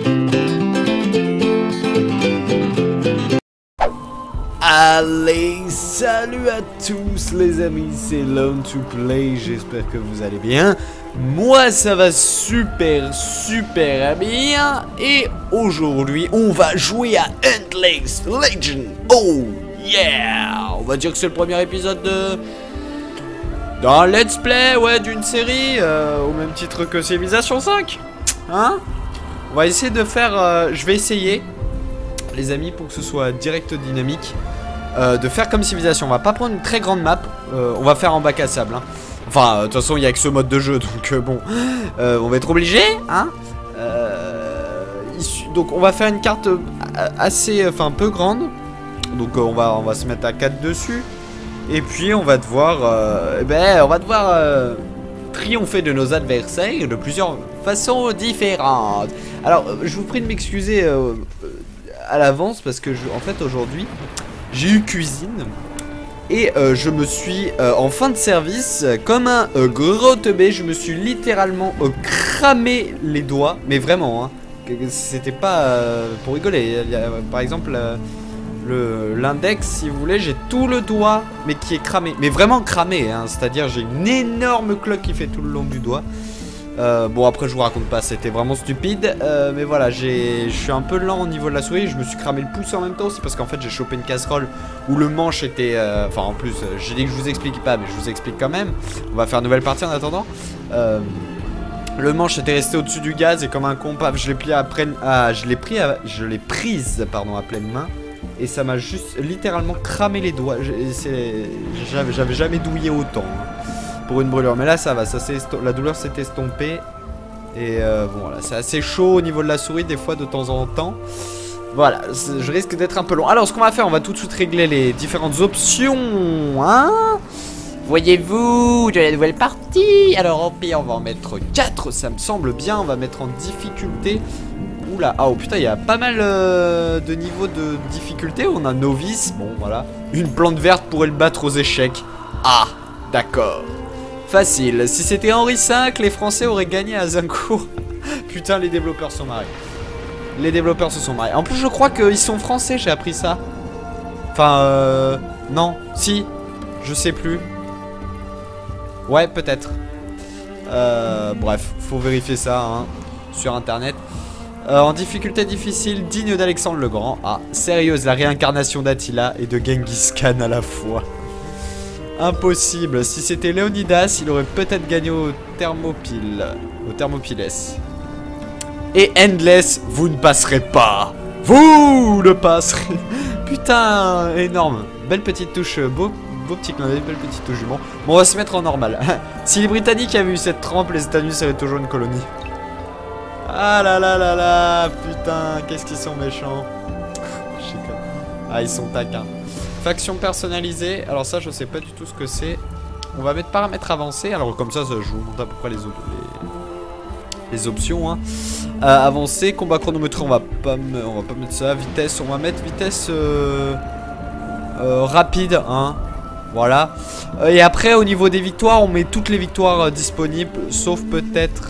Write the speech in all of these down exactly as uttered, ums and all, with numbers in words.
Allez, salut à tous les amis, c'est Lone to Play, j'espère que vous allez bien. Moi ça va super super bien. Et aujourd'hui on va jouer à Endless Legend. Oh yeah. On va dire que c'est le premier épisode de... d'un let's play, ouais, d'une série, euh, au même titre que Civilization cinq. Hein? On va essayer de faire... Euh, je vais essayer, les amis, pour que ce soit direct dynamique, euh, de faire comme Civilization. On va pas prendre une très grande map, euh, on va faire en bac à sable, hein. Enfin, de toute façon, il n'y a que ce mode de jeu, donc euh, bon, euh, on va être obligé, hein. euh, Donc, on va faire une carte assez, enfin, peu grande. Donc, euh, on va, on va se mettre à quatre dessus. Et puis, on va devoir, euh, eh ben, on va devoir euh, triompher de nos adversaires de plusieurs façons différentes. Alors, euh, je vous prie de m'excuser euh, à l'avance parce que, je, en fait, aujourd'hui, j'ai eu cuisine. Et euh, je me suis, euh, en fin de service, euh, comme un euh, gros teubé, je me suis littéralement euh, cramé les doigts. Mais vraiment, hein, c'était pas euh, pour rigoler. Il y a, euh, par exemple, euh, l'index, si vous voulez, j'ai tout le doigt, mais qui est cramé. Mais vraiment cramé, hein, c'est-à-dire j'ai une énorme cloque qui fait tout le long du doigt. Euh, bon, après, je vous raconte pas, c'était vraiment stupide. Euh, mais voilà, je suis un peu lent au niveau de la souris. Je me suis cramé le pouce en même temps aussi parce qu'en fait, j'ai chopé une casserole où le manche était... Euh, enfin, en plus, euh, j'ai dit que je vous explique pas, mais je vous explique quand même. On va faire une nouvelle partie en attendant. Euh, le manche était resté au-dessus du gaz et comme un con, paf, je l'ai plié après... Ah, je l'ai pris à... je l'ai prise, pardon, à pleine main. Et ça m'a juste littéralement cramé les doigts. J'avais jamais douillé autant, hein, pour une brûlure, mais là ça va, ça la douleur s'est estompée. Et euh, bon voilà, c'est assez chaud au niveau de la souris des fois de temps en temps. Voilà, je risque d'être un peu long. Alors ce qu'on va faire, on va tout de suite régler les différentes options, hein. Voyez-vous, de la nouvelle partie. Alors en P, on va en mettre quatre, ça me semble bien. On va mettre en difficulté. Oula, ah, oh putain, il y a pas mal euh, de niveaux de difficulté. On a novice, bon voilà. Une plante verte pourrait le battre aux échecs. Ah, d'accord. Facile. Si c'était Henri cinq, les Français auraient gagné à Zincourt. Putain, les développeurs sont marrés. Les développeurs se sont marrés. En plus, je crois qu'ils sont français, j'ai appris ça. Enfin, euh... non, si. Je sais plus. Ouais, peut-être. Euh... Bref, faut vérifier ça, hein, sur internet. Euh, en difficulté difficile, digne d'Alexandre le Grand. Ah, sérieuse, la réincarnation d'Attila et de Genghis Khan à la fois. Impossible. Si c'était Léonidas, il aurait peut-être gagné au Thermopyles. Au Thermopyles. Et Endless, vous ne passerez pas. Vous ne passerez. Putain, énorme. Belle petite touche. Beau, beau petit clin d'œil, belle petite touche du bon. Bon, on va se mettre en normal. Si les Britanniques avaient eu cette trempe, les États-Unis seraient toujours une colonie. Ah là là là là. Putain, qu'est-ce qu'ils sont méchants. Je sais pas. Ah, ils sont taquins. Faction personnalisée, alors ça je sais pas du tout ce que c'est. On va mettre paramètres avancés, alors comme ça, ça je vous montre à peu près les, les, les options, hein. euh, Avancé, combat chronométré, on va pas me, on va pas mettre ça. Vitesse, on va mettre vitesse euh, euh, rapide, hein. Voilà. euh, Et après au niveau des victoires, on met toutes les victoires euh, disponibles, sauf peut-être...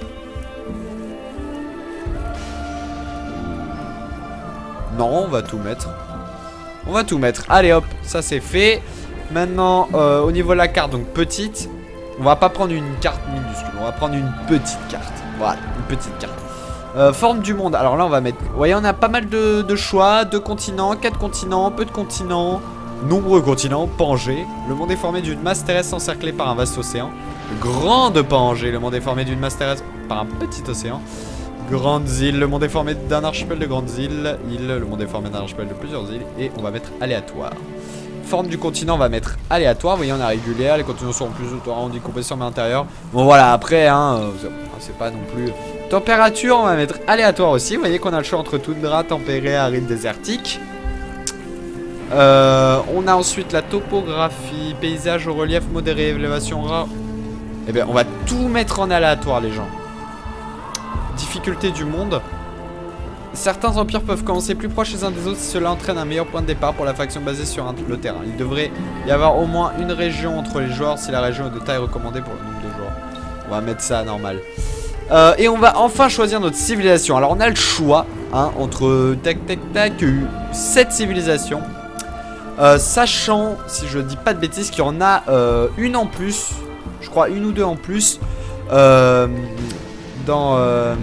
Non, on va tout mettre. On va tout mettre. Allez hop, ça c'est fait. Maintenant, euh, au niveau de la carte, donc petite. On va pas prendre une carte minuscule. On va prendre une petite carte. Voilà, une petite carte. Euh, forme du monde. Alors là, on va mettre... Vous voyez, on a pas mal de, de choix. Deux continents, quatre continents, peu de continents. Nombreux continents, Pangée. Le monde est formé d'une masse terrestre encerclée par un vaste océan. Grande Pangée. Le monde est formé d'une masse terrestre par un petit océan. Grandes îles, le monde est formé d'un archipel de grandes îles. Île, le monde est formé d'un archipel de plusieurs îles. Et on va mettre aléatoire. Forme du continent, on va mettre aléatoire. Vous voyez, on a régulière. Les continents sont en plus arrondis, compression mais intérieure. Bon voilà, après, hein, c'est pas non plus... Température, on va mettre aléatoire aussi. Vous voyez qu'on a le choix entre toundra, tempéré, aride, désertique. Euh, on a ensuite la topographie, paysage au relief modéré, élévation rare. Eh bien, on va tout mettre en aléatoire, les gens. Difficulté du monde. Certains empires peuvent commencer plus proches les uns des autres si cela entraîne un meilleur point de départ pour la faction basée sur un, le terrain. Il devrait y avoir au moins une région entre les joueurs si la région est de taille recommandée pour le nombre de joueurs. On va mettre ça à normal. Euh, et on va enfin choisir notre civilisation. Alors on a le choix hein, entre tac tac tac sept civilisations. Euh, sachant, si je dis pas de bêtises, qu'il y en a euh, une en plus. Je crois une ou deux en plus. Euh, dans... Euh,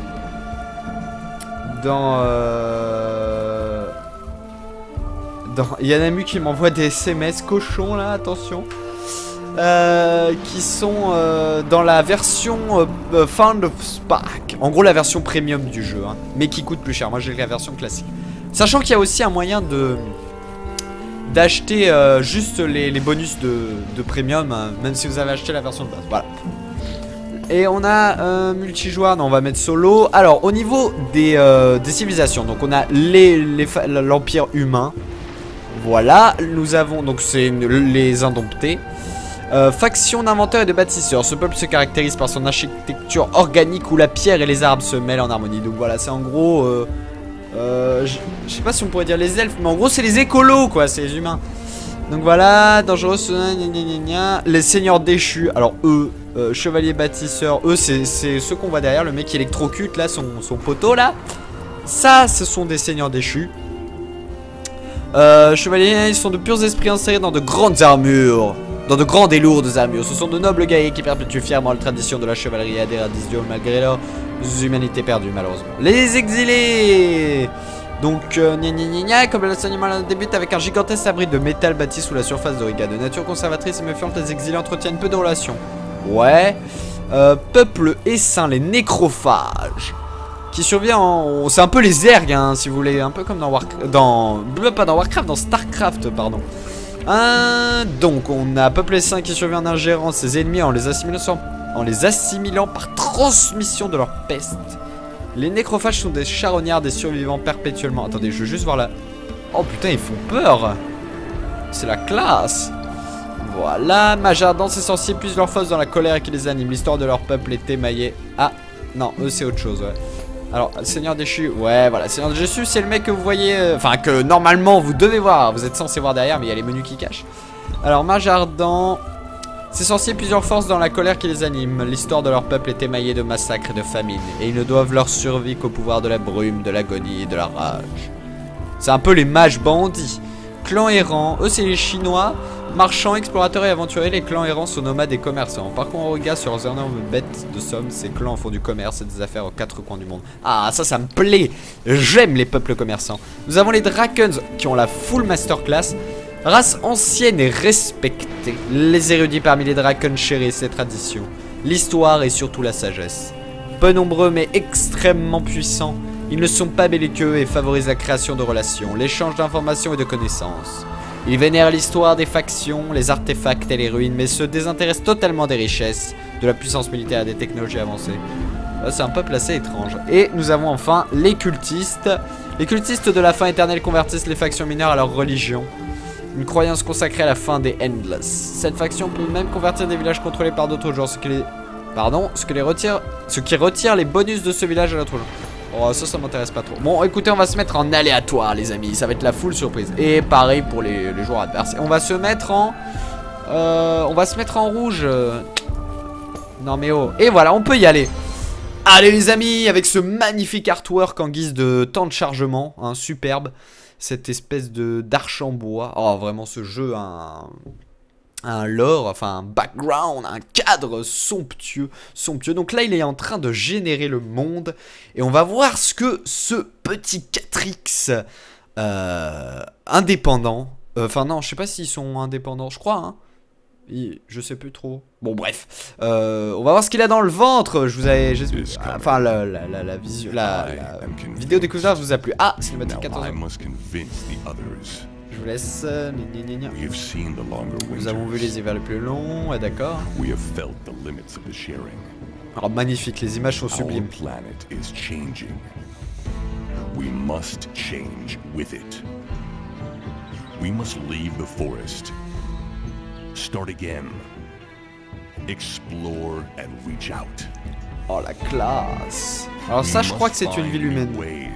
dans... Euh, dans... Il y en a mu qui m'envoie des S M S cochons là, attention. Euh, qui sont euh, dans la version euh, Found of Spark. En gros la version premium du jeu hein, mais qui coûte plus cher. Moi j'ai la version classique. Sachant qu'il y a aussi un moyen de d'acheter euh, juste les, les bonus de, de premium hein, même si vous avez acheté la version de base. Voilà. Et on a euh, multijoueur, non on va mettre solo. Alors au niveau des, euh, des civilisations, donc on a les, les l'empire humain. Voilà, nous avons donc c'est les indomptés. Euh, faction d'inventeurs et de bâtisseurs. Ce peuple se caractérise par son architecture organique où la pierre et les arbres se mêlent en harmonie. Donc voilà, c'est en gros... Euh, euh, je sais pas si on pourrait dire les elfes, mais en gros c'est les écolos quoi, c'est les humains. Donc voilà, dangereux, gna gna gna gna. Les seigneurs déchus. Alors eux, euh, chevaliers bâtisseurs, eux c'est ceux qu'on voit derrière, le mec qui électrocute là, son, son poteau là. Ça, ce sont des seigneurs déchus. Euh, chevaliers, ils sont de purs esprits insérés dans de grandes armures. Dans de grandes et lourdes armures. Ce sont de nobles guerriers qui perpétuent fièrement la tradition de la chevalerie et adhèrent à Dieu malgré leurs humanités perdues malheureusement. Les exilés. Donc euh, gna gna gna gna, comme l'enseignement débute avec un gigantesque abri de métal bâti sous la surface d'Origa. De nature conservatrice et méfiante, les exilés entretiennent peu de relations. Ouais. Euh, peuple essaim, les nécrophages. Qui survient en... C'est un peu les ergs hein, si vous voulez. Un peu comme dans Warcraft. Dans... Pas dans Warcraft, dans Starcraft pardon. Hein, donc on a peuple sain qui survient en ingérant ses ennemis en les assimilant, en les assimilant par transmission de leur peste. Les nécrophages sont des charognards, des survivants perpétuellement. Attendez, je veux juste voir la... Oh putain, ils font peur. C'est la classe. Voilà, mages ardents, ces sorciers puisent leur force dans la colère qui les anime. L'histoire de leur peuple est émaillée. Ah, non, eux c'est autre chose, ouais. Alors, Seigneur déchu, ouais, voilà, Seigneur déchu, c'est le mec que vous voyez, euh, enfin que normalement vous devez voir, vous êtes censé voir derrière, mais il y a les menus qui cachent. Alors, mage ardent, ces sorciers plusieurs forces dans la colère qui les anime. L'histoire de leur peuple est émaillée de massacres et de famine, et ils ne doivent leur survie qu'au pouvoir de la brume, de l'agonie et de la rage. C'est un peu les mages bandits. Clan errant, eux c'est les Chinois. Marchands, explorateurs et aventuriers, les clans errants sont nomades et commerçants. Par contre, on regarde sur leurs énormes bêtes de somme, ces clans font du commerce et des affaires aux quatre coins du monde. Ah, ça, ça me plaît. J'aime les peuples commerçants. Nous avons les Drakons qui ont la full masterclass. Race ancienne et respectée. Les érudits parmi les Drakons chérissent ces traditions. L'histoire et surtout la sagesse. Peu nombreux mais extrêmement puissants. Ils ne sont pas belliqueux et favorisent la création de relations, l'échange d'informations et de connaissances. Ils vénèrent l'histoire des factions, les artefacts et les ruines, mais se désintéressent totalement des richesses, de la puissance militaire et des technologies avancées. C'est un peuple assez étrange. Et nous avons enfin les cultistes. Les cultistes de la fin éternelle convertissent les factions mineures à leur religion. Une croyance consacrée à la fin des Endless. Cette faction peut même convertir des villages contrôlés par d'autres genres, ce qui les... Pardon, ce, que les retire... ce qui retire les bonus de ce village à l'autre genre. Oh, ça, ça m'intéresse pas trop. Bon, écoutez, on va se mettre en aléatoire, les amis. Ça va être la full surprise. Et pareil pour les, les joueurs adverses. On va se mettre en... Euh, on va se mettre en rouge. Non, mais oh. Et voilà, on peut y aller. Allez, les amis, avec ce magnifique artwork en guise de temps de chargement. Hein, superbe. Cette espèce de d'arche en bois. Oh, vraiment, ce jeu a un... un lore, enfin un background, un cadre somptueux, somptueux. Donc là, il est en train de générer le monde. Et on va voir ce que ce petit quatre X euh, indépendant... Enfin euh, non, je sais pas s'ils sont indépendants, je crois, hein. Il, je sais plus trop. Bon, bref. Euh, on va voir ce qu'il a dans le ventre. Je vous avais... Enfin, la, la, la, la, visu, la, la vidéo découverte vous a plu. Ah, c'est le matin quatorze ans. Je vous laisse. Euh, gna, gna, gna. Nous avons vu les hivers les plus longs, ouais, d'accord. Alors magnifique, les images sont sublimes. We must change with it. We must leave the forest. Start again. Explore and reach out. Oh la classe. Alors ça, je crois que c'est une ville humaine.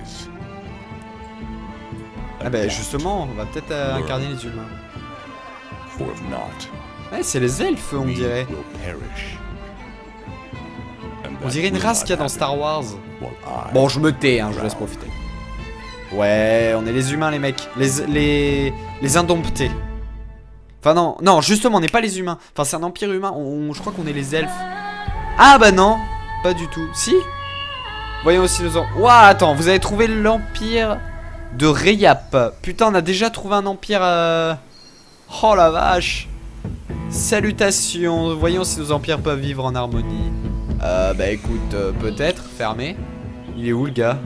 Ah bah justement, on va peut-être euh, incarner les humains. Ouais, c'est les elfes, on dirait. On dirait une race qu'il y a dans Star Wars. Bon, je me tais, hein, je vous laisse profiter. Ouais, on est les humains, les mecs. Les, les, les indomptés. Enfin, non, non, justement, on n'est pas les humains. Enfin, c'est un empire humain. On, je crois qu'on est les elfes. Ah, bah non, pas du tout. Si? Voyons aussi nos... Ouah, attends, vous avez trouvé l'empire de Rayap. Putain, on a déjà trouvé un empire... Euh... Oh la vache. Salutations. Voyons si nos empires peuvent vivre en harmonie. Euh, bah écoute, euh, peut-être, fermé. Il est où le gars?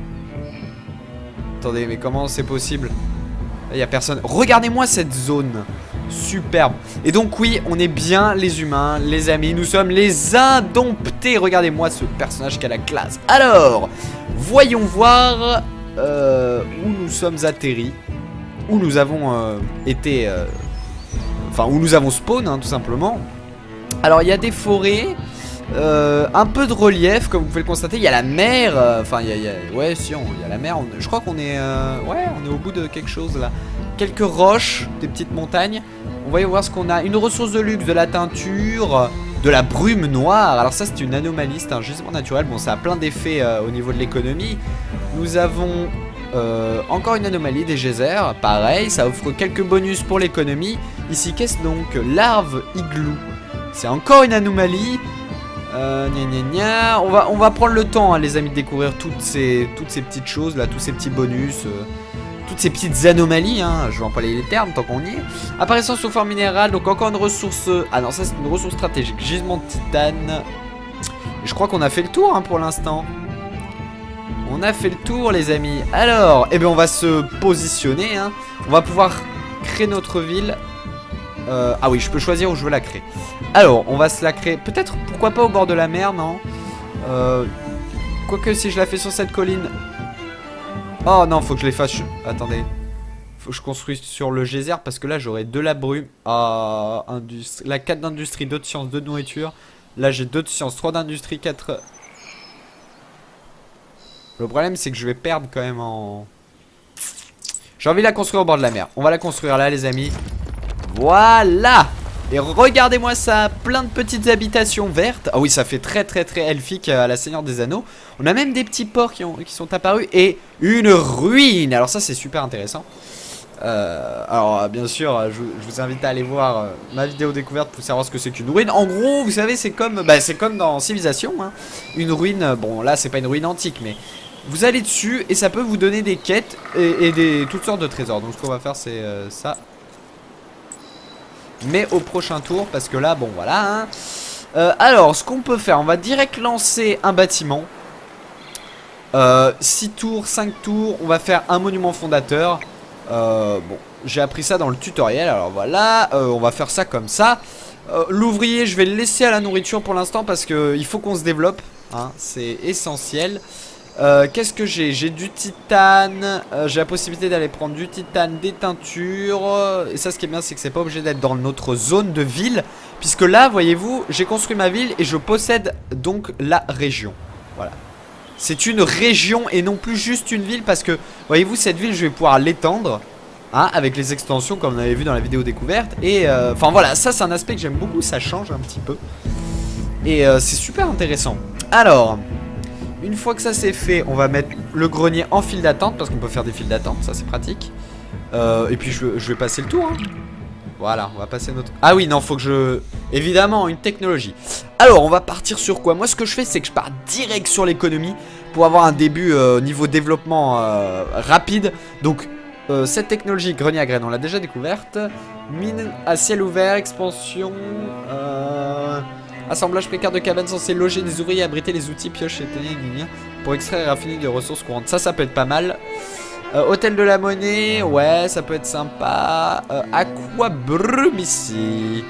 Attendez, mais comment c'est possible? Il y a personne. Regardez-moi cette zone. Superbe. Et donc oui, on est bien les humains, les amis. Nous sommes les indomptés. Regardez-moi ce personnage qui a la classe. Alors, voyons voir euh, où nous sommes atterris. Où nous avons euh, été... Euh, enfin, où nous avons spawn, hein, tout simplement. Alors, il y a des forêts. Euh, un peu de relief, comme vous pouvez le constater. Il y a la mer. Enfin, euh, il, il y a... Ouais, si, on, il y a la mer. On, je crois qu'on est... Euh, ouais, on est au bout de quelque chose, là. Quelques roches, des petites montagnes. On va y voir ce qu'on a. Une ressource de luxe, de la teinture, de la brume noire. Alors ça, c'est une anomalie, c'est un gisement naturel. Bon, ça a plein d'effets euh, au niveau de l'économie. Nous avons euh, encore une anomalie, des geysers. Pareil, ça offre quelques bonus pour l'économie. Ici, qu'est-ce donc? Larve igloo. C'est encore une anomalie. Euh, gna gna gna. On va, on va prendre le temps, hein, les amis, de découvrir toutes ces, toutes ces petites choses, là, tous ces petits bonus. Euh, Toutes ces petites anomalies, hein, je vais employer les termes tant qu'on y est. Apparaissance sous forme minérale, donc encore une ressource... Ah non, ça c'est une ressource stratégique. Gisement de titane. Et je crois qu'on a fait le tour, hein, pour l'instant. On a fait le tour, les amis. Alors, eh bien, on va se positionner, hein. On va pouvoir créer notre ville. Euh, ah oui, je peux choisir où je veux la créer. Alors, on va se la créer. Peut-être, pourquoi pas au bord de la mer, non euh, Quoique, si je la fais sur cette colline... Oh non, faut que je les fasse. Attendez. Faut que je construise sur le geyser parce que là j'aurai de la brume. Ah, industrie. La quatre d'industrie, deux de sciences, deux de nourriture. Là j'ai deux de sciences, trois d'industrie, quatre. Le problème c'est que je vais perdre quand même en... J'ai envie de la construire au bord de la mer. On va la construire là, les amis. Voilà. Et regardez-moi ça, plein de petites habitations vertes. Ah oui, ça fait très très très elfique à la Seigneur des Anneaux. On a même des petits ports qui, ont, qui sont apparus. Et une ruine. Alors ça c'est super intéressant. euh, Alors bien sûr, je, je vous invite à aller voir euh, ma vidéo découverte pour savoir ce que c'est qu'une ruine. En gros, vous savez, c'est comme, bah, c'est comme dans Civilisation, hein. Une ruine, bon là c'est pas une ruine antique, mais vous allez dessus et ça peut vous donner des quêtes et, et des, toutes sortes de trésors. Donc ce qu'on va faire c'est euh, ça. Mais au prochain tour, parce que là, bon, voilà, hein. euh, Alors, ce qu'on peut faire, on va direct lancer un bâtiment. euh, six tours, cinq tours. On va faire un monument fondateur. euh, Bon, j'ai appris ça dans le tutoriel. Alors voilà, euh, on va faire ça comme ça. euh, L'ouvrier, je vais le laisser à la nourriture pour l'instant, parce qu'il faut qu'on se développe, hein. C'est essentiel. Euh, Qu'est-ce que j'ai? J'ai du titane, euh, j'ai la possibilité d'aller prendre du titane, des teintures. Et ça, ce qui est bien, c'est que c'est pas obligé d'être dans notre zone de ville, puisque là, voyez-vous, j'ai construit ma ville et je possède donc la région. Voilà. C'est une région et non plus juste une ville, parce que, voyez-vous, cette ville, je vais pouvoir l'étendre, hein, avec les extensions comme on avait vu dans la vidéo découverte. Et euh, enfin voilà, ça c'est un aspect que j'aime beaucoup, ça change un petit peu. Et euh, c'est super intéressant. Alors... Une fois que ça c'est fait, on va mettre le grenier en file d'attente, parce qu'on peut faire des files d'attente, ça c'est pratique. euh, Et puis je, je vais passer le tour, hein. Voilà, on va passer notre... Ah oui, non, faut que je... Évidemment, une technologie. Alors, on va partir sur quoi? Moi, ce que je fais, c'est que je pars direct sur l'économie pour avoir un début euh, niveau développement euh, rapide. Donc, euh, cette technologie, grenier à graines, on l'a déjà découverte. Mine à ciel ouvert, expansion... Euh... Assemblage précaire de cabanes censé loger des ouvriers, abriter les outils, pioches et pour extraire et raffiner des ressources courantes. Ça, ça peut être pas mal. Euh, hôtel de la monnaie, ouais, ça peut être sympa. Euh, aqua brume ici.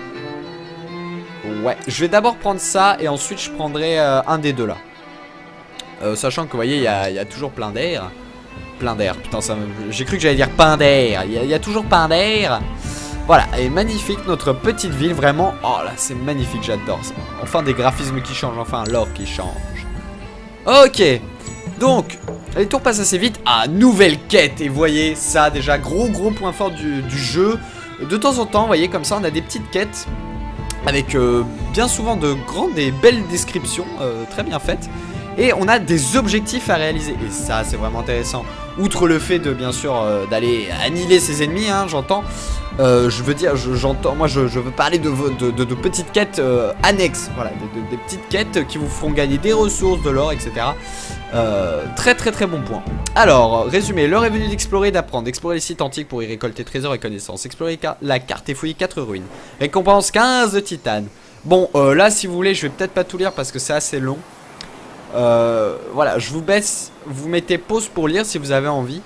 Ouais, je vais d'abord prendre ça et ensuite je prendrai euh, un des deux là. Euh, sachant que vous voyez, il y, y a toujours plein d'air. Plein d'air, putain, ça me... j'ai cru que j'allais dire pain d'air. Il y, y a toujours pain d'air. Voilà, et magnifique notre petite ville, vraiment. Oh là, c'est magnifique, j'adore ça. Enfin des graphismes qui changent, enfin l'or qui change. Ok, donc les tours passent assez vite. Ah, nouvelle quête, et vous voyez ça déjà, gros gros point fort du, du jeu. De temps en temps, vous voyez, comme ça on a des petites quêtes. avec euh, bien souvent de grandes et belles descriptions, euh, très bien faites. Et on a des objectifs à réaliser. Et ça, c'est vraiment intéressant. Outre le fait de, bien sûr, euh, d'aller annihiler ses ennemis, hein, j'entends. Euh, je veux dire, j'entends, moi, je, je veux parler de, de, de, de petites quêtes euh, annexes. Voilà, de, de, des petites quêtes qui vous feront gagner des ressources, de l'or, et cetera. Euh, très, très, très bon point. Alors, résumé. L'heure est venue d'explorer et d'apprendre. Explorer les sites antiques pour y récolter trésors et connaissances. Explorer la carte et fouiller quatre ruines. Récompense quinze de titane. Bon, euh, là, si vous voulez, je vais peut-être pas tout lire parce que c'est assez long. Euh, voilà, je vous baisse, vous mettez pause pour lire si vous avez envie.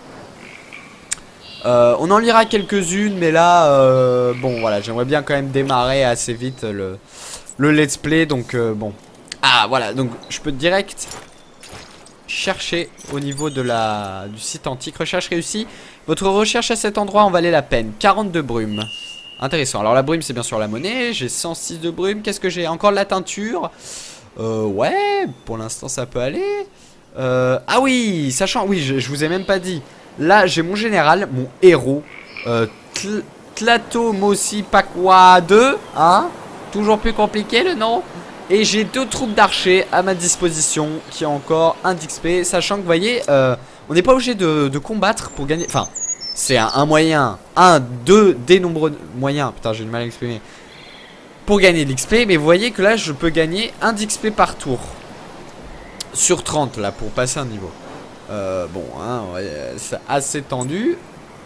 Euh, on en lira quelques-unes, mais là, euh, bon, voilà, j'aimerais bien quand même démarrer assez vite le, le let's play, donc euh, bon. Ah, voilà, donc je peux direct chercher au niveau de la du site antique. Recherche réussie. Votre recherche à cet endroit en valait la peine. quarante-deux brumes. Intéressant. Alors la brume, c'est bien sûr la monnaie. J'ai cent six de brume. Qu'est-ce que j'ai? Encore de la teinture. Euh, ouais, pour l'instant ça peut aller. Euh, ah oui, sachant, oui, je, je vous ai même pas dit. Là, j'ai mon général, mon héros, euh, Tlatomosi Pakwa deux, hein. Toujours plus compliqué le nom. Et j'ai deux troupes d'archers à ma disposition qui ont encore un d'X P. Sachant que, vous voyez, euh, on n'est pas obligé de, de combattre pour gagner. Enfin, c'est un, un moyen, un, deux, des nombreux moyens. Putain, j'ai du mal à exprimer. Pour gagner de l'X P, mais vous voyez que là je peux gagner un d'X P par tour. Sur trente là pour passer un niveau. euh, Bon hein, ouais, c'est assez tendu.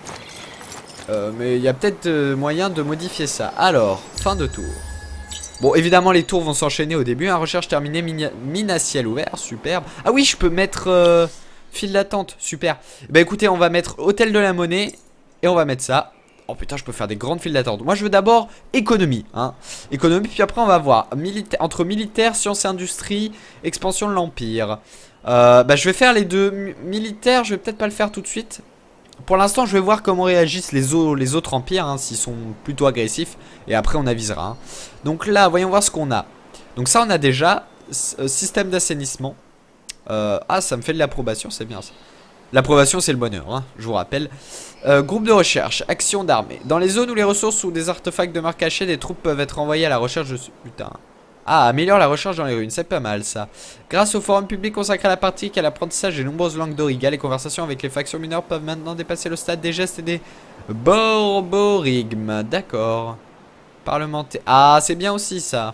euh, Mais il y a peut-être euh, moyen de modifier ça. Alors, fin de tour. Bon évidemment les tours vont s'enchaîner au début hein. Recherche terminée, mine à ciel ouvert, superbe. Ah oui, je peux mettre euh, file d'attente, super. Bah écoutez, on va mettre hôtel de la monnaie. Et on va mettre ça. Oh putain, je peux faire des grandes files d'attente. Moi je veux d'abord économie hein. Économie, puis après on va voir Milita entre militaire, sciences et industrie, expansion de l'empire. euh, Bah je vais faire les deux. M militaires, je vais peut-être pas le faire tout de suite. Pour l'instant je vais voir comment réagissent les, les autres empires hein, s'ils sont plutôt agressifs. Et après on avisera hein. Donc là voyons voir ce qu'on a. Donc ça on a déjà euh, système d'assainissement. euh, Ah ça me fait de l'approbation, c'est bien ça. L'approbation c'est le bonheur hein, je vous rappelle. euh, Groupe de recherche, action d'armée. Dans les zones où les ressources ou des artefacts demeurent cachés, des troupes peuvent être envoyées à la recherche de... Putain. Ah, améliore la recherche dans les ruines, c'est pas mal ça. Grâce au forum public consacré à la pratique et à l'apprentissage des nombreuses langues d'Auriga, les conversations avec les factions mineures peuvent maintenant dépasser le stade des gestes et des borborigmes. D'accord. Parlementaire. Ah, c'est bien aussi ça.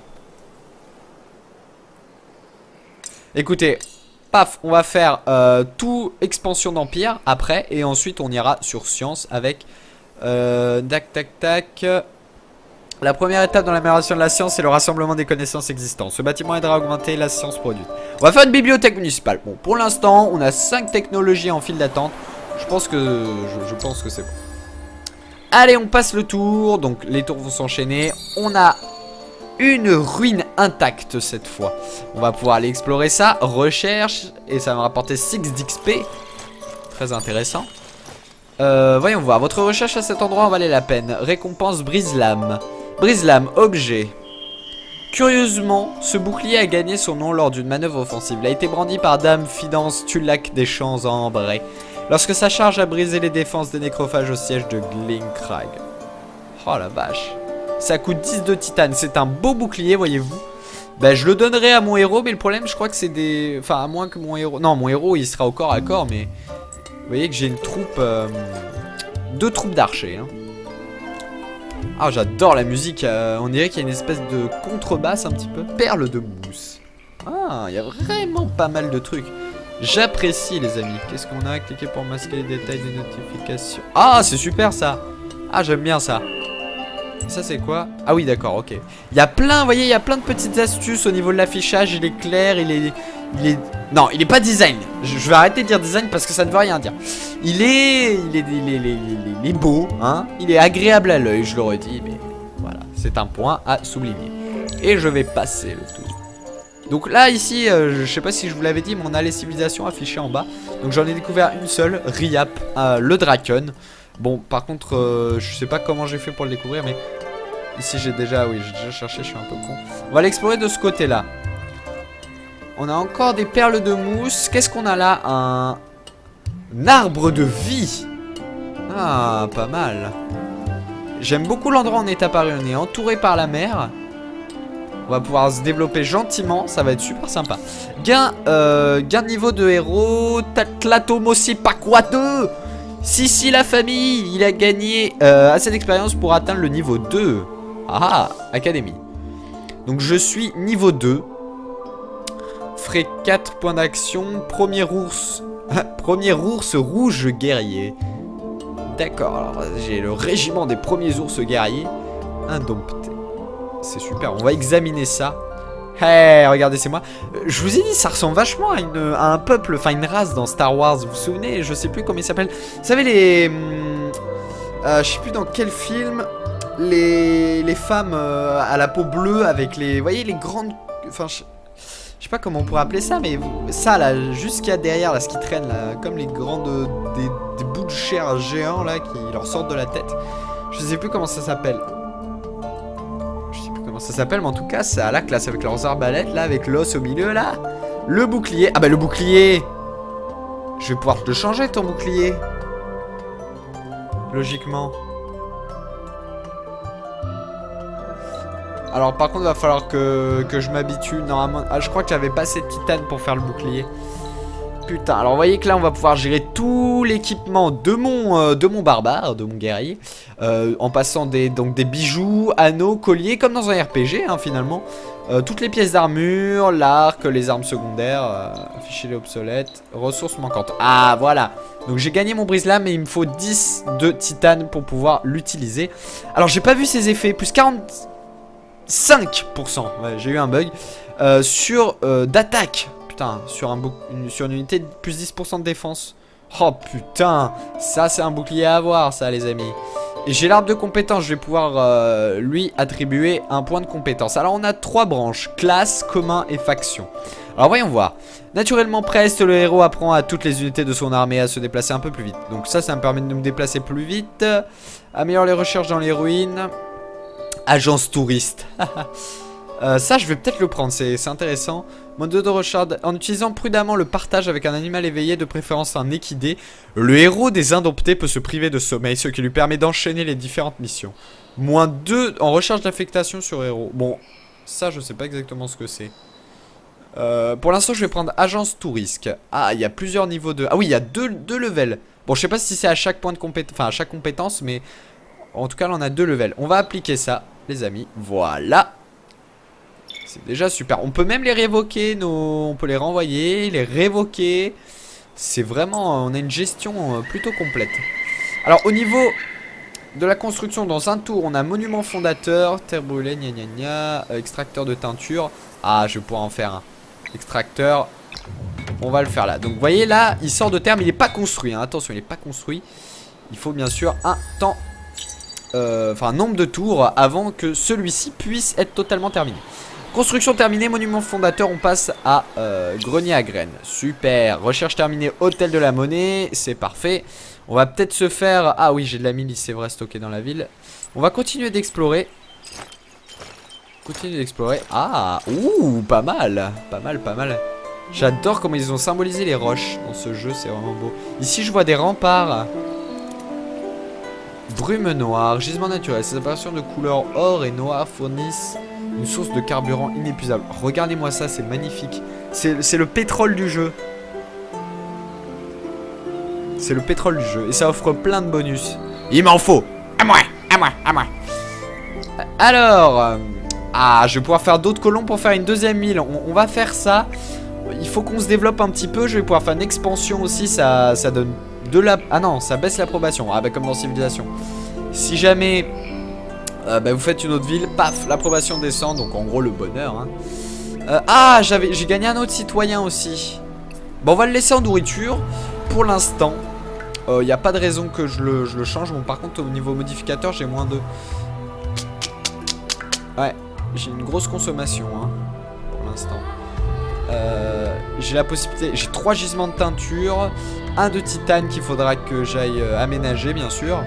Écoutez, paf, on va faire euh, tout expansion d'empire après. Et ensuite on ira sur science avec euh, tac tac tac. La première étape dans l'amélioration de la science, c'est le rassemblement des connaissances existantes. Ce bâtiment aidera à augmenter la science produite. On va faire une bibliothèque municipale. Bon, pour l'instant, on a cinq technologies en file d'attente. Je pense que je, je pense que c'est bon. Allez, on passe le tour. Donc les tours vont s'enchaîner. On a une ruine intacte cette fois. On va pouvoir aller explorer ça. Recherche. Et ça va me rapporter six d'X P. Très intéressant. Euh, voyons voir. Votre recherche à cet endroit en valait la peine. Récompense brise-lame. Brise-lame, objet. Curieusement, ce bouclier a gagné son nom lors d'une manœuvre offensive. Il a été brandi par Dame Fidance Tulac des Champs Ambrés lorsque sa charge a brisé les défenses des nécrophages au siège de Glinkrag. Oh la vache. Ça coûte dix de titane. C'est un beau bouclier, voyez-vous. Ben, je le donnerai à mon héros, mais le problème, je crois que c'est des... Enfin, à moins que mon héros... Non, mon héros, il sera au corps à corps, mais... Vous voyez que j'ai une troupe... Euh... Deux troupes d'archers, hein. Ah, j'adore la musique. euh, On dirait qu'il y a une espèce de contrebasse un petit peu. Perle de mousse. Ah, il y a vraiment pas mal de trucs. J'apprécie, les amis. Qu'est-ce qu'on a? Cliquez pour masquer les détails des notifications. Ah, c'est super ça. Ah, j'aime bien ça. Ça c'est quoi? Ah oui, d'accord, ok. Il y a plein, vous voyez, il y a plein de petites astuces au niveau de l'affichage. Il est clair, il est... Il est... Non, il est pas design. Je, je vais arrêter de dire design parce que ça ne veut rien dire. Il est... Il est, il est, il est, il est, il est beau, hein. Il est agréable à l'œil, je le redis. Mais voilà, c'est un point à souligner. Et je vais passer le tour. Donc là, ici, euh, je sais pas si je vous l'avais dit, mais on a les civilisations affichées en bas. Donc j'en ai découvert une seule, Riap, euh, le Drakon. Bon, par contre, euh, je sais pas comment j'ai fait pour le découvrir, mais ici j'ai déjà, oui, j'ai déjà cherché, je suis un peu con. On va l'explorer de ce côté-là. On a encore des perles de mousse. Qu'est-ce qu'on a là? Un... Un arbre de vie. Ah, pas mal. J'aime beaucoup l'endroit où on est apparu. On est entouré par la mer. On va pouvoir se développer gentiment, ça va être super sympa. Gain, euh, gain de niveau de héros, Tlatomosi Pakwa deux. Si, si, la famille, il a gagné euh, assez d'expérience pour atteindre le niveau deux. Ah, académie. Donc je suis niveau deux. Ferai quatre points d'action. Premier ours. Premier ours rouge guerrier. D'accord, alors j'ai le régiment des premiers ours guerriers. Indompté. C'est super, on va examiner ça. Hey, regardez, c'est moi. Je vous ai dit, ça ressemble vachement à, une, à un peuple, enfin une race dans Star Wars. Vous vous souvenez? Je sais plus comment il s'appelle. Vous savez, les... Euh, je sais plus dans quel film. Les, les femmes euh, à la peau bleue avec les... Vous voyez, les grandes... Enfin, je... Je sais pas comment on pourrait appeler ça, mais ça là, jusqu'à derrière, là, ce qui traîne là, comme les grandes... Des, des bouts de chair géants là, qui leur sortent de la tête. Je sais plus comment ça s'appelle. Ça s'appelle, mais en tout cas, ça a la classe avec leurs arbalètes là, avec l'os au milieu là. Le bouclier. Ah bah le bouclier. Je vais pouvoir te le changer ton bouclier. Logiquement. Alors par contre, il va falloir que, que je m'habitue. Normalement, ah, je crois que j'avais pas assez de titane pour faire le bouclier. Putain, alors vous voyez que là on va pouvoir gérer tout l'équipement de mon euh, de mon barbare, de mon guerrier, euh, en passant des, donc des bijoux, anneaux, colliers, comme dans un R P G hein, finalement. Euh, toutes les pièces d'armure, l'arc, les armes secondaires, euh, afficher les obsolètes, ressources manquantes. Ah voilà, donc j'ai gagné mon brise-lame mais il me faut dix de titane pour pouvoir l'utiliser. Alors j'ai pas vu ses effets, plus quarante-cinq pour cent, ouais, j'ai eu un bug, euh, sur euh, d'attaque. Putain, sur, un une, sur une unité de plus dix pour cent de défense. Oh putain, ça c'est un bouclier à avoir ça les amis. Et j'ai l'arbre de compétences, je vais pouvoir euh, lui attribuer un point de compétence. Alors on a trois branches, classe, commun et faction. Alors voyons voir. Naturellement preste, le héros apprend à toutes les unités de son armée à se déplacer un peu plus vite. Donc ça, ça me permet de me déplacer plus vite. Améliore les recherches dans les ruines. Agence touriste. Euh, ça je vais peut-être le prendre, c'est intéressant. Mode de recharge, en utilisant prudemment le partage avec un animal éveillé, de préférence un équidé, le héros des indomptés peut se priver de sommeil, ce qui lui permet d'enchaîner les différentes missions. Moins deux en recherche d'affectation sur héros. Bon, ça je sais pas exactement ce que c'est. euh, Pour l'instant je vais prendre agence tout risque. Ah, il y a plusieurs niveaux de... Ah oui, il y a deux, deux levels. Bon, je sais pas si c'est à chaque point de compétence, enfin à chaque compétence, mais en tout cas là on a deux levels. On va appliquer ça les amis, voilà. C'est déjà super. On peut même les révoquer, nos... on peut les renvoyer, les révoquer. C'est vraiment... On a une gestion plutôt complète. Alors au niveau de la construction, dans un tour, on a monument fondateur, terre brûlée, gna gna gna, euh, extracteur de teinture. Ah, je vais pouvoir en faire un. Extracteur. On va le faire là. Donc vous voyez là, il sort de terre, mais il n'est pas construit. Hein. Attention, il n'est pas construit. Il faut bien sûr un temps... Euh, enfin un nombre de tours avant que celui-ci puisse être totalement terminé. Construction terminée, monument fondateur, on passe à euh, grenier à graines. Super, recherche terminée, hôtel de la monnaie, c'est parfait. On va peut-être se faire... Ah oui, j'ai de la milice, c'est vrai, stocké dans la ville. On va continuer d'explorer. Continuer d'explorer. Ah, ouh, pas mal, pas mal, pas mal. J'adore comment ils ont symbolisé les roches dans ce jeu, c'est vraiment beau. Ici, je vois des remparts. Brume noire, gisement naturel. Ces apparitions de couleur or et noir fournissent une source de carburant inépuisable. Regardez-moi ça, c'est magnifique. C'est le pétrole du jeu. C'est le pétrole du jeu. Et ça offre plein de bonus. Il m'en faut. À moi, à moi, à moi. Alors, euh, ah, je vais pouvoir faire d'autres colons pour faire une deuxième île. On, on va faire ça. Il faut qu'on se développe un petit peu. Je vais pouvoir faire une expansion aussi. Ça, ça donne de la... Ah non, ça baisse l'approbation. Ah bah comme dans Civilisation. Si jamais... Euh, bah vous faites une autre ville, paf, l'approbation descend, donc en gros le bonheur hein. euh, Ah, j'avais, j'ai gagné un autre citoyen aussi. Bon, on va le laisser en nourriture pour l'instant. Il euh, n'y a pas de raison que je le, je le change. Bon, par contre au niveau modificateur j'ai moins de... Ouais, j'ai une grosse consommation hein, pour l'instant. euh, J'ai la possibilité, j'ai trois gisements de teinture, un de titane qu'il faudra que j'aille euh, aménager bien sûr.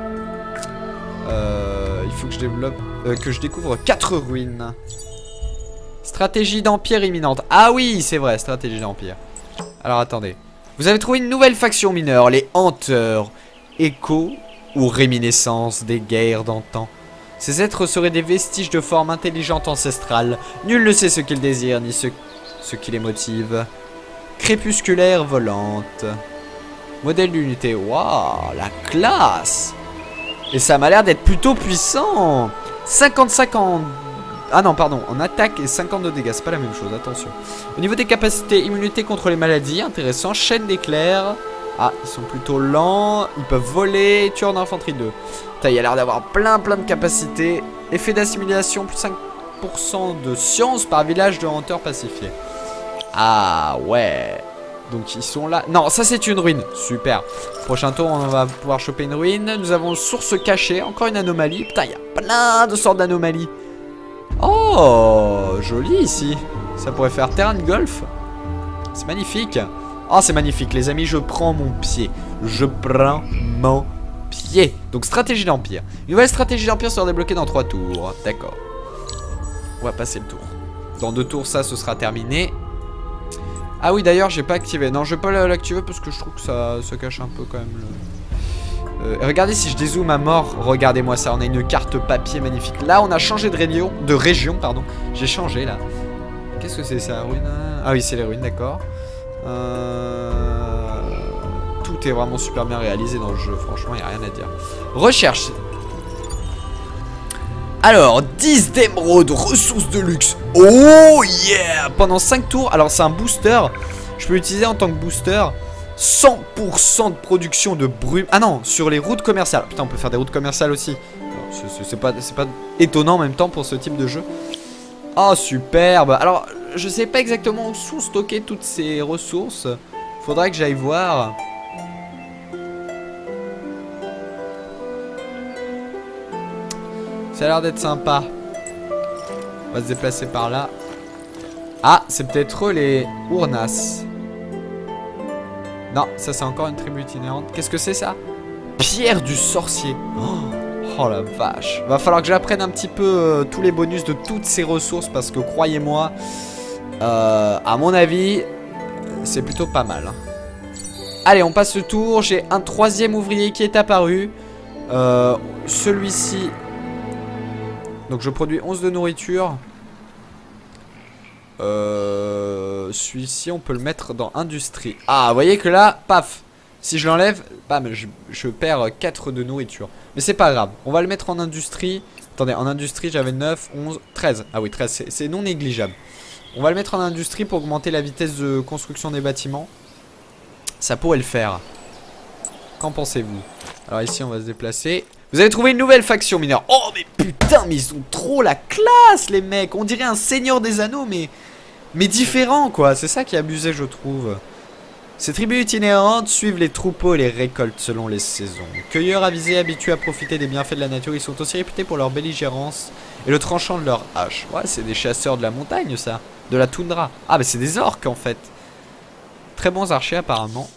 Euh, il faut que je développe, euh, que je découvre quatre ruines. Stratégie d'empire imminente. Ah oui, c'est vrai, stratégie d'empire. Alors attendez. Vous avez trouvé une nouvelle faction mineure, les hanteurs. Écho ou réminiscence des guerres d'antan. Ces êtres seraient des vestiges de forme intelligente ancestrale. Nul ne sait ce qu'ils désirent, ni ce, ce qui les motive. Crépusculaire volante. Modèle d'unité. Waouh, la classe! Et ça m'a l'air d'être plutôt puissant. cinquante-cinq en... Ah non, pardon, en attaque et cinquante de dégâts, c'est pas la même chose, attention. Au niveau des capacités, immunité contre les maladies, intéressant. Chaîne d'éclair. Ah, ils sont plutôt lents. Ils peuvent voler. Tueur d'infanterie deux. Putain, il a l'air d'avoir plein plein de capacités. Effet d'assimilation, plus cinq pour cent de science par village de hanteurs pacifiés. Ah ouais. Donc ils sont là. Non, ça c'est une ruine. Super. Prochain tour, on va pouvoir choper une ruine. Nous avons source cachée. Encore une anomalie. Putain, il y a plein de sortes d'anomalies. Oh, joli ici. Ça pourrait faire terrain de golf. C'est magnifique. Oh, c'est magnifique, les amis. Je prends mon pied. Je prends mon pied. Donc, stratégie d'empire. Une nouvelle stratégie d'empire sera débloquée dans trois tours. D'accord. On va passer le tour. Dans deux tours, ça, ce sera terminé. Ah oui, d'ailleurs, j'ai pas activé. Non, je vais pas l'activer parce que je trouve que ça, ça cache un peu quand même le... Euh, regardez si je dézoome à mort. Regardez-moi ça, on a une carte papier magnifique. Là on a changé de région, de région pardon. J'ai changé là. Qu'est-ce que c'est ça, ruine? Ah oui, c'est les ruines, d'accord. euh... Tout est vraiment super bien réalisé dans le jeu. Franchement, il n'y a rien à dire. Recherche. Alors, dix d'émeraude, ressources de luxe. Oh yeah. Pendant cinq tours. Alors c'est un booster. Je peux l'utiliser en tant que booster. cent pour cent de production de brume. Ah non, sur les routes commerciales. Putain, on peut faire des routes commerciales aussi. C'est pas, pas étonnant en même temps pour ce type de jeu. Oh, superbe. Alors, je sais pas exactement où sont stockées toutes ces ressources. Faudrait que j'aille voir. Ça a l'air d'être sympa. On va se déplacer par là. Ah, c'est peut-être les Ournas. Non, ça c'est encore une tribu itinérante. Qu'est-ce que c'est ça? Pierre du sorcier. Oh, oh la vache. Va falloir que j'apprenne un petit peu euh, tous les bonus de toutes ces ressources. Parce que croyez-moi, euh, à mon avis, c'est plutôt pas mal. Allez, on passe le tour. J'ai un troisième ouvrier qui est apparu. euh, Celui-ci. Donc je produis onze de nourriture. Euh, Celui-ci, on peut le mettre dans industrie. Ah, vous voyez que là, paf. Si je l'enlève, bam, je, je perds quatre de nourriture. Mais c'est pas grave. On va le mettre en industrie. Attendez, en industrie, j'avais neuf, onze, treize. Ah oui, treize, c'est non négligeable. On va le mettre en industrie pour augmenter la vitesse de construction des bâtiments. Ça pourrait le faire. Qu'en pensez-vous? Alors ici, on va se déplacer. Vous avez trouvé une nouvelle faction mineure. Oh, mais putain, mais ils ont trop la classe, les mecs. On dirait un seigneur des anneaux, mais... Mais différent, quoi. C'est ça qui est abusé, je trouve. Ces tribus itinérantes suivent les troupeaux et les récoltes selon les saisons. Cueilleurs avisés, habitués à profiter des bienfaits de la nature, ils sont aussi réputés pour leur belligérance et le tranchant de leur hache. Ouais, c'est des chasseurs de la montagne, ça. De la toundra. Ah, mais c'est des orques, en fait. Très bons archers, apparemment.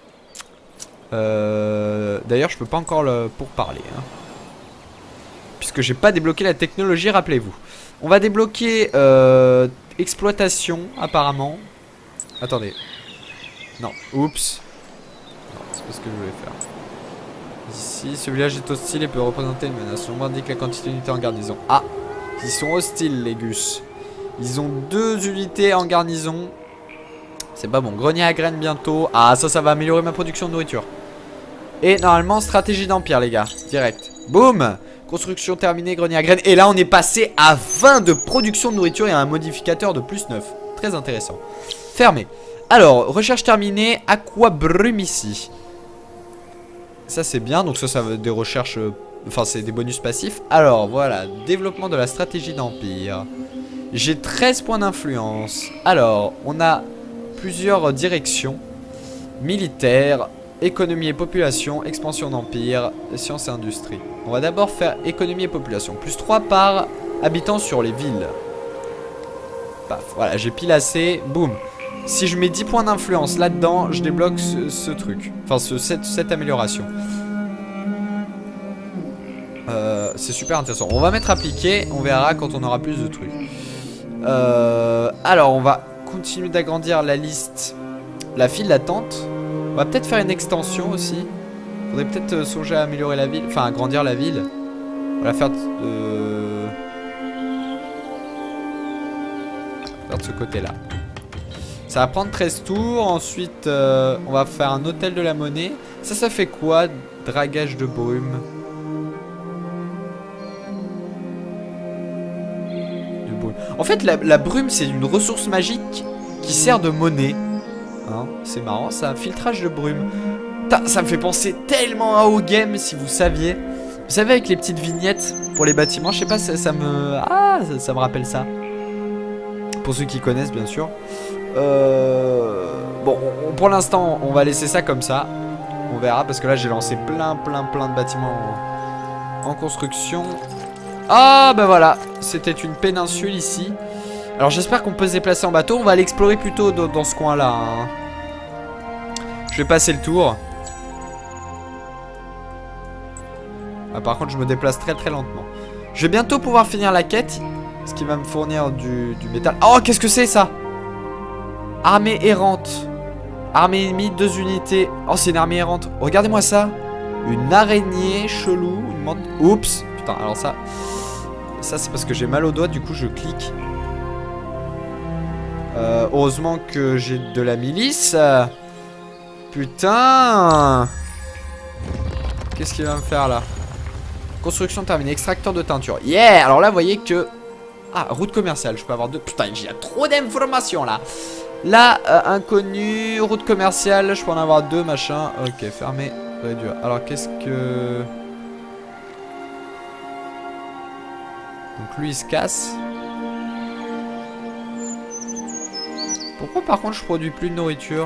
Euh... D'ailleurs, je peux pas encore le pourparler. Hein. Puisque j'ai pas débloqué la technologie, rappelez-vous. On va débloquer... Euh... Exploitation, apparemment. Attendez. Non, oups. Non, c'est pas ce que je voulais faire. Ici, ce village est hostile et peut représenter une menace. On m'indique la quantité d'unités en garnison. Ah, ils sont hostiles, les gus. Ils ont deux unités en garnison. C'est pas bon. Grenier à graines bientôt. Ah, ça, ça va améliorer ma production de nourriture. Et normalement, stratégie d'empire, les gars. Direct. Boum. Construction terminée, grenier à graines. Et là, on est passé à vingt de production de nourriture et un modificateur de plus neuf. Très intéressant. Fermé. Alors, recherche terminée. Aqua brume ici. Ça, c'est bien. Donc ça, ça veut des recherches... Euh, enfin, c'est des bonus passifs. Alors, voilà. Développement de la stratégie d'empire. J'ai treize points d'influence. Alors, on a plusieurs directions. Militaire, économie et population, expansion d'empire, sciences et industrie. On va d'abord faire économie et population. Plus trois par habitant sur les villes. Paf, voilà, j'ai pile assez. Boum. Si je mets dix points d'influence là-dedans, je débloque ce, ce truc. Enfin, ce, cette, cette amélioration. Euh, c'est super intéressant. On va mettre appliqué, on verra quand on aura plus de trucs. Euh, alors, on va continuer d'agrandir la liste. La file d'attente. On va peut-être faire une extension aussi. Faudrait peut-être songer à améliorer la ville. Enfin, agrandir la ville. On va la faire euh... faire de ce côté-là. Ça va prendre treize tours. Ensuite, euh, on va faire un hôtel de la monnaie. Ça, ça fait quoi? Dragage de brume. De brume. En fait, la, la brume, c'est une ressource magique qui sert de monnaie. Hein, c'est marrant, ça. Filtrage de brume. Putain, ça me fait penser tellement à O-Game, si vous saviez. Vous savez, avec les petites vignettes pour les bâtiments, je sais pas, ça, ça me... Ah, ça, ça me rappelle ça. Pour ceux qui connaissent, bien sûr. Euh... Bon, on, pour l'instant, on va laisser ça comme ça. On verra, parce que là, j'ai lancé plein, plein, plein de bâtiments en, en construction. Ah, bah voilà. C'était une péninsule ici. Alors, j'espère qu'on peut se déplacer en bateau. On va aller explorer plutôt dans, dans ce coin-là. Hein. Je vais passer le tour. Ah, par contre, je me déplace très, très lentement. Je vais bientôt pouvoir finir la quête. Ce qui va me fournir du, du métal. Oh, qu'est-ce que c'est ça? Armée errante. Armée ennemie, deux unités. Oh, c'est une armée errante. Regardez-moi ça. Une araignée chelou. Une menthe. Oups. Putain, alors ça. Ça, c'est parce que j'ai mal au doigt. Du coup, je clique. Euh, heureusement que j'ai de la milice. Putain. Qu'est-ce qu'il va me faire là? Construction terminée. Extracteur de teinture. Yeah. Alors là, vous voyez que... Ah, route commerciale. Je peux avoir deux. Putain, il y a trop d'informations là. Là, euh, inconnu, route commerciale, je peux en avoir deux, machin. Ok, fermé, réduire. Alors, qu'est-ce que... Donc, lui, il se casse. Pourquoi, par contre, je produis plus de nourriture?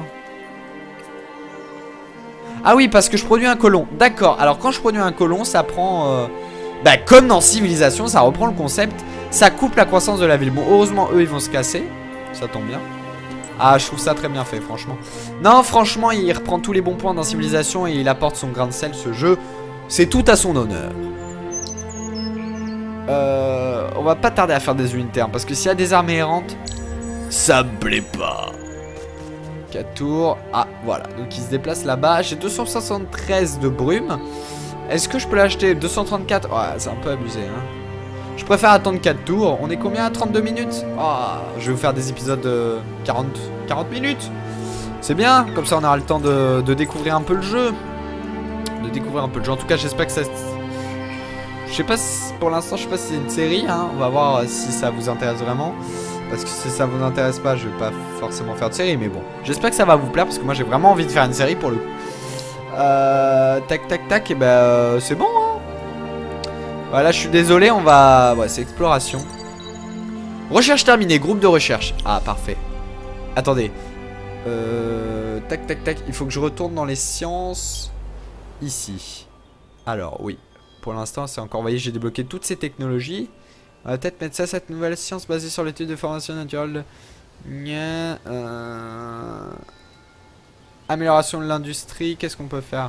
Ah oui, parce que je produis un colon. D'accord, alors quand je produis un colon, ça prend... Euh... Bah, comme dans Civilisation, ça reprend le concept. Ça coupe la croissance de la ville. Bon, heureusement, eux, ils vont se casser. Ça tombe bien. Ah, je trouve ça très bien fait, franchement. Non, franchement, il reprend tous les bons points dans Civilisation et il apporte son grain de sel, ce jeu. C'est tout à son honneur. Euh, on va pas tarder à faire des unités, hein, parce que s'il y a des armées errantes, ça me plaît pas. quatre tours. Ah, voilà. Donc, il se déplace là-bas. J'ai deux cent soixante-treize de brume. Est-ce que je peux l'acheter? Deux cent trente-quatre. Ouais, c'est un peu abusé, hein. Je préfère attendre quatre tours. On est combien? trente-deux minutes? Oh, je vais vous faire des épisodes de quarante, quarante minutes. C'est bien. Comme ça, on aura le temps de, de découvrir un peu le jeu. De découvrir un peu le jeu. En tout cas, j'espère que ça... Je sais pas si... Pour l'instant, je sais pas si c'est une série. Hein. On va voir si ça vous intéresse vraiment. Parce que si ça vous intéresse pas, je vais pas forcément faire de série. Mais bon, j'espère que ça va vous plaire. Parce que moi, j'ai vraiment envie de faire une série pour le coup. Euh... Tac, tac, tac. Et ben, euh, c'est bon, hein. Voilà, je suis désolé, on va... Ouais, c'est exploration. Recherche terminée, groupe de recherche. Ah, parfait. Attendez. Euh... Tac, tac, tac. Il faut que je retourne dans les sciences. Ici. Alors, oui. Pour l'instant, c'est encore... Vous voyez, j'ai débloqué toutes ces technologies. On va peut-être mettre ça, cette nouvelle science basée sur l'étude de formation naturelle. Nya, euh... Amélioration de l'industrie. Qu'est-ce qu'on peut faire?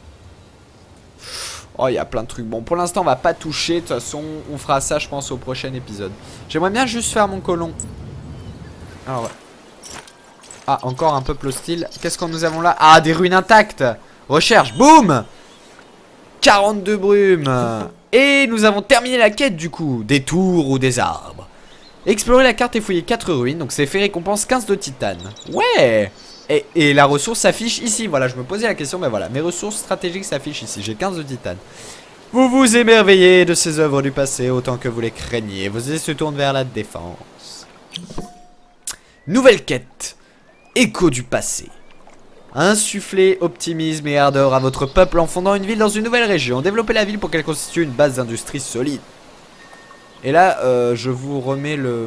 Oh, il y a plein de trucs. Bon, pour l'instant, on va pas toucher. De toute façon, on fera ça, je pense, au prochain épisode. J'aimerais bien juste faire mon colon. Alors, ouais. Ah, encore un peuple hostile. Qu'est-ce que nous avons là? Ah, des ruines intactes. Recherche, boum. quarante-deux brumes. Et nous avons terminé la quête, du coup. Des tours ou des arbres. Explorer la carte et fouiller quatre ruines. Donc, c'est fait récompense quinze de titane. Ouais. Et, et la ressource s'affiche ici. Voilà, je me posais la question, mais voilà, mes ressources stratégiques s'affichent ici. J'ai quinze de titane. Vous vous émerveillez de ces œuvres du passé autant que vous les craignez. Vos yeux se tournent vers la défense. Nouvelle quête. Écho du passé. Insufflez optimisme et ardeur à votre peuple en fondant une ville dans une nouvelle région. Développez la ville pour qu'elle constitue une base d'industrie solide. Et là, euh, je vous remets le...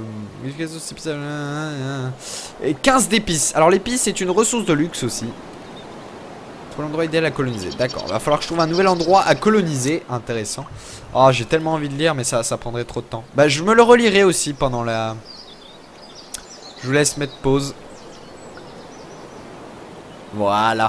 Et quinze d'épices. Alors l'épice, c'est une ressource de luxe aussi. Pour l'endroit idéal à coloniser. D'accord, il va falloir que je trouve un nouvel endroit à coloniser. Intéressant. Oh, j'ai tellement envie de lire, mais ça, ça prendrait trop de temps. Bah, je me le relirai aussi pendant la... Je vous laisse mettre pause. Voilà.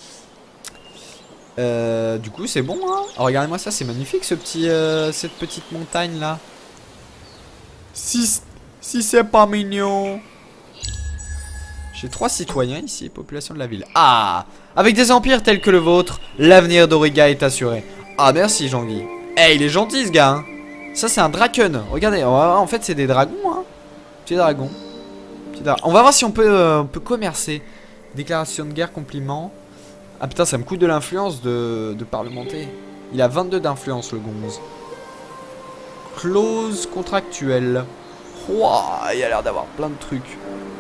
Euh, du coup, c'est bon, hein. Oh, regardez-moi ça, c'est magnifique, ce petit, euh, cette petite montagne, là. Si, si c'est pas mignon. J'ai trois citoyens ici, population de la ville. Ah, avec des empires tels que le vôtre, l'avenir d'Auriga est assuré. Ah, merci Jean-Guy. Eh, il est gentil ce gars hein. Ça c'est un Draken. Regardez, en fait c'est des dragons hein. Petit dragon. Petit dra... On va voir si on peut, euh, on peut commercer. Déclaration de guerre, compliment. Ah putain, ça me coûte de l'influence de, de parlementer. Il a vingt-deux d'influence le gonze. Clause contractuelle. Ouah, il a l'air d'avoir plein de trucs.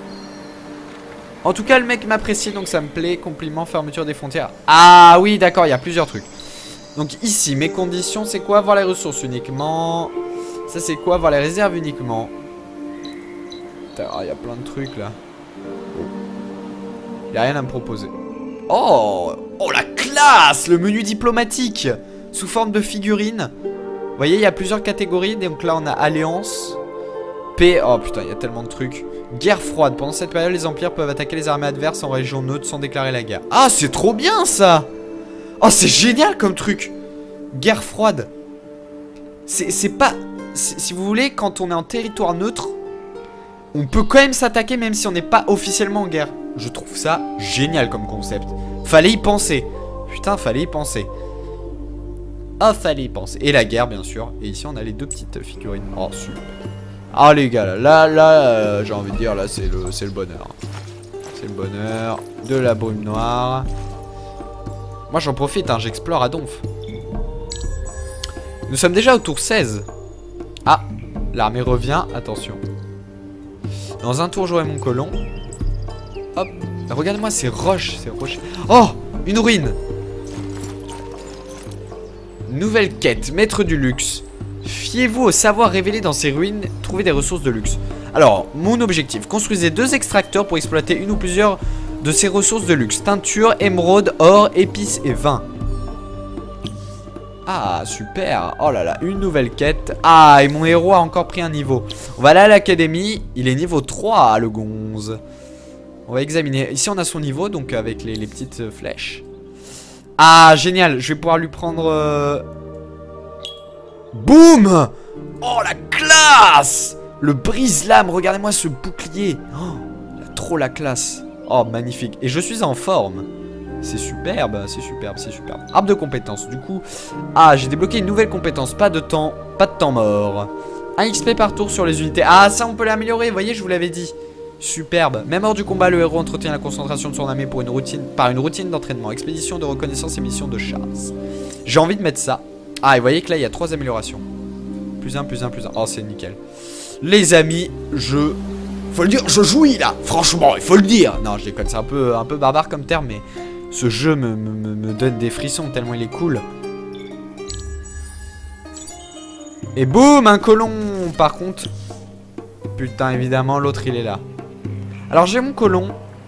En tout cas, le mec m'apprécie, donc ça me plaît. Compliment, fermeture des frontières. Ah oui, d'accord, il y a plusieurs trucs. Donc ici, mes conditions, c'est quoi? Voir les ressources uniquement. Ça, c'est quoi? Voir les réserves uniquement. Putain, il y a plein de trucs, là. Il n'y a rien à me proposer. Oh! Oh, la classe! Le menu diplomatique sous forme de figurine. Vous voyez, il y a plusieurs catégories. Donc là, on a Alliance. Paix. Oh putain, il y a tellement de trucs. Guerre froide. Pendant cette période, les empires peuvent attaquer les armées adverses en région neutre sans déclarer la guerre. Ah, c'est trop bien ça! Oh, c'est génial comme truc! Guerre froide. C'est pas... Si vous voulez, quand on est en territoire neutre, on peut quand même s'attaquer même si on n'est pas officiellement en guerre. Je trouve ça génial comme concept. Fallait y penser. Putain, fallait y penser. Ah, fallait y penser. Et la guerre, bien sûr. Et ici, on a les deux petites figurines. Oh, super. Ah, les gars, là, là, là euh, j'ai envie de dire, là, c'est le, c'est le bonheur. C'est le bonheur de la brume noire. Moi, j'en profite, hein, j'explore à donf. Nous sommes déjà au tour seize. Ah, l'armée revient. Attention. Dans un tour, j'aurai mon colon. Hop. Regarde-moi ces roches, ces roches. Oh, une ruine. Nouvelle quête, maître du luxe. Fiez-vous au savoir révélé dans ces ruines. Trouvez des ressources de luxe. Alors, mon objectif. Construisez deux extracteurs pour exploiter une ou plusieurs de ces ressources de luxe. Teinture, émeraude, or, épices et vin. Ah, super. Oh là là, une nouvelle quête. Ah, et mon héros a encore pris un niveau. On va aller à l'académie. Il est niveau trois, le gonze. On va examiner. Ici, on a son niveau, donc avec les, les petites flèches. Ah, génial. Je vais pouvoir lui prendre... Euh... Boum. Oh, la classe. Le brise-lame. Regardez-moi ce bouclier. Oh, il a trop la classe. Oh, magnifique. Et je suis en forme. C'est superbe, c'est superbe, c'est superbe. Arbre de compétences, du coup. Ah, j'ai débloqué une nouvelle compétence. Pas de temps, pas de temps mort. un X P par tour sur les unités. Ah, ça, on peut l'améliorer. Vous voyez, je vous l'avais dit. Superbe. Même hors du combat, le héros entretient la concentration de son armée pour une routine, par une routine d'entraînement. Expédition de reconnaissance et mission de chasse. J'ai envie de mettre ça. Ah, et vous voyez que là, il y a trois améliorations. Plus un, plus un, plus un. Oh, c'est nickel. Les amis, je... Faut le dire, je jouis là. Franchement, il faut le dire. Non, je déconne, c'est un peu, un peu barbare comme terme, mais... Ce jeu me, me, me donne des frissons tellement il est cool. Et boum, un colon. Par contre... Putain, évidemment, l'autre il est là. Alors j'ai mon colon.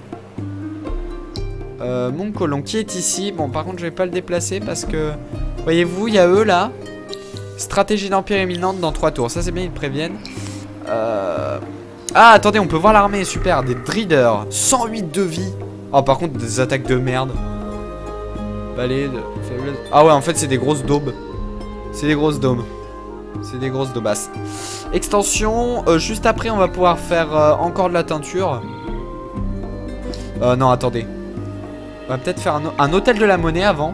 Euh, mon colon qui est ici. Bon, par contre, je vais pas le déplacer parce que... Voyez-vous, il y a eux là. Stratégie d'empire imminente dans trois tours. Ça c'est bien, ils préviennent. Euh... Ah, attendez, on peut voir l'armée. Super, des Dreaders. cent huit de vie. Oh, par contre, des attaques de merde. Balai de faiblesse. Ah ouais, en fait, c'est des grosses daubes. C'est des grosses daubes. C'est des grosses daubasses. Extension. Euh, juste après, on va pouvoir faire euh, encore de la teinture. Euh, non, attendez. On va peut-être faire un, un hôtel de la monnaie avant.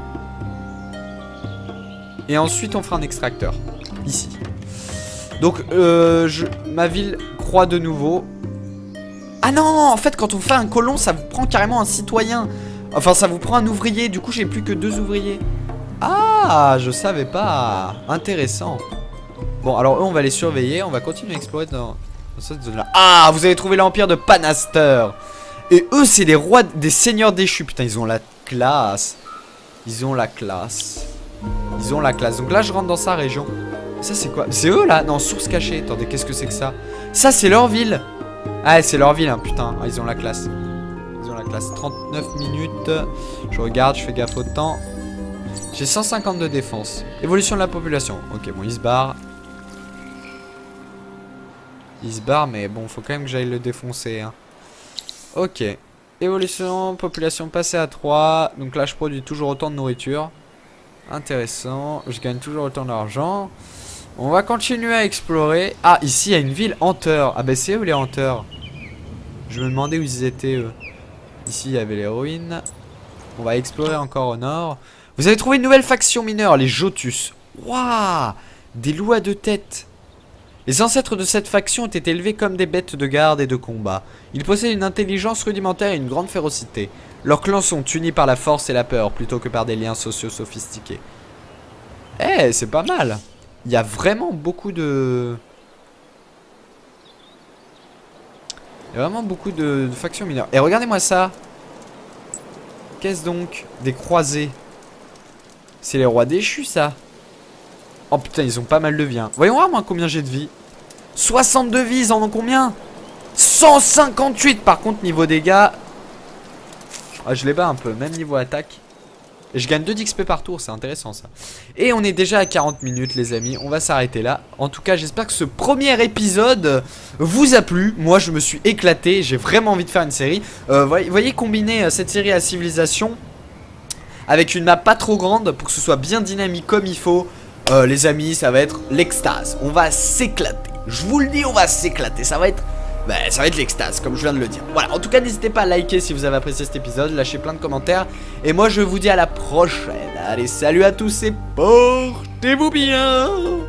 Et ensuite, on fera un extracteur. Ici. Donc, euh, je, ma ville croît de nouveau. Ah non, en fait quand on fait un colon ça vous prend carrément un citoyen. Enfin ça vous prend un ouvrier. Du coup j'ai plus que deux ouvriers. Ah, je savais pas. Intéressant. Bon alors eux on va les surveiller. On va continuer à explorer dans, dans cette zone là. Ah, vous avez trouvé l'empire de Panaster. Et eux c'est les rois, des seigneurs déchus. Putain, ils ont la classe. Ils ont la classe. Ils ont la classe. Donc là je rentre dans sa région. Ça c'est quoi? C'est eux là? Non, source cachée. Attendez, qu'est-ce que c'est que ça? Ça c'est leur ville. Ah, c'est leur ville, hein, putain. Ah, ils ont la classe. Ils ont la classe. trente-neuf minutes. Je regarde, je fais gaffe au temps. J'ai cent cinquante de défense. Évolution de la population. Ok, bon, il se barre. Il se barre, mais bon, faut quand même que j'aille le défoncer. Hein. Ok. Évolution, population passée à trois. Donc là, je produis toujours autant de nourriture. Intéressant. Je gagne toujours autant d'argent. On va continuer à explorer. Ah, ici il y a une ville Hunter. Ah bah c'est eux les Hunter. Je me demandais où ils étaient eux. Ici il y avait les ruines. On va explorer encore au nord. Vous avez trouvé une nouvelle faction mineure, les Jotus. Waouh! Des loups à deux têtes. Les ancêtres de cette faction étaient élevés comme des bêtes de garde et de combat. Ils possèdent une intelligence rudimentaire et une grande férocité. Leurs clans sont unis par la force et la peur plutôt que par des liens sociaux sophistiqués. Eh, hey, c'est pas mal. Il y a vraiment beaucoup de... Il y a vraiment beaucoup de, de factions mineures. Et regardez-moi ça. Qu'est-ce donc? Des croisés. C'est les rois déchus, ça. Oh putain, ils ont pas mal de vie. Hein. Voyons voir, moi, combien j'ai de vie. soixante-deux vies, ils en ont combien? cent cinquante-huit. Par contre, niveau dégâts... Ah, je les bats un peu, même niveau attaque. Et je gagne deux d'X P par tour, c'est intéressant ça. Et on est déjà à quarante minutes les amis, on va s'arrêter là. En tout cas j'espère que ce premier épisode vous a plu. Moi je me suis éclaté, j'ai vraiment envie de faire une série. euh, Vous voyez, combiner cette série à Civilisation avec une map pas trop grande pour que ce soit bien dynamique comme il faut. euh, Les amis, ça va être l'extase. On va s'éclater, je vous le dis, on va s'éclater. Ça va être... Bah, ça va être l'extase, comme je viens de le dire. Voilà, en tout cas, n'hésitez pas à liker si vous avez apprécié cet épisode, lâchez plein de commentaires. Et moi, je vous dis à la prochaine. Allez, salut à tous et portez-vous bien.